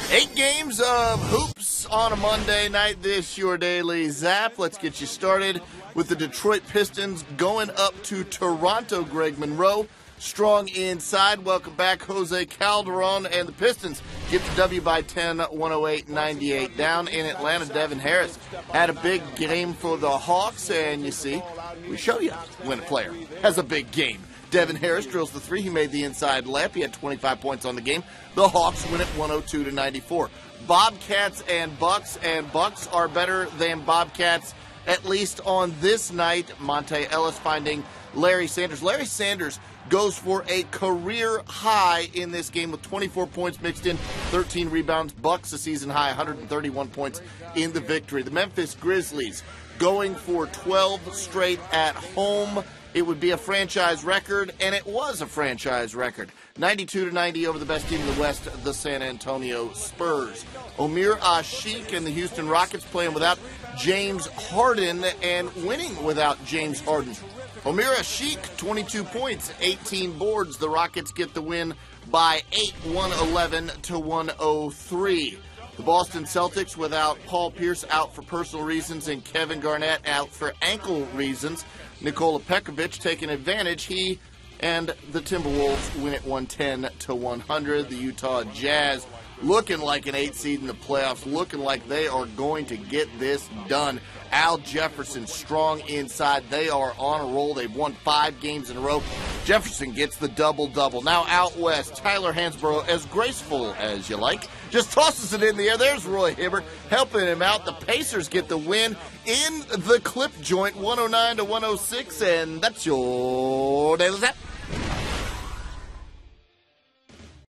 8 games of hoops on a Monday night. This your daily zap. Let's get you started with the Detroit Pistons going up to Toronto. Greg Monroe strong inside. Welcome back, Jose Calderon, and the Pistons get the W by 10, 108-98 down in Atlanta. Devin Harris had a big game for the Hawks, and you see, we show you when a player has a big game. Devin Harris drills the three. He made the inside layup. He had 25 points on the game. The Hawks win it 102-94. Bobcats and Bucks are better than Bobcats, at least on this night. Monte Ellis finding Larry Sanders. Larry Sanders goes for a career high in this game with 24 points mixed in, 13 rebounds. Bucks a season high, 131 points in the victory. The Memphis Grizzlies going for 12 straight at home. It would be a franchise record, and it was a franchise record. 92-90 over the best team in the West, the San Antonio Spurs. Omer Asik and the Houston Rockets playing without James Harden and winning without James Harden. Omer Asik, 22 points, 18 boards. The Rockets get the win by 8, 111-103. The Boston Celtics without Paul Pierce out for personal reasons and Kevin Garnett out for ankle reasons. Nikola Pekovic taking advantage. He and the Timberwolves win it 110-100. The Utah Jazz looking like an 8 seed in the playoffs, looking like they are going to get this done. Al Jefferson strong inside. They are on a roll. They've won 5 games in a row. Jefferson gets the double-double. Now out west, Tyler Hansbrough, as graceful as you like, just tosses it in the air. There's Roy Hibbert helping him out. The Pacers get the win in the clip joint, 109-106, and that's your Daily Zap.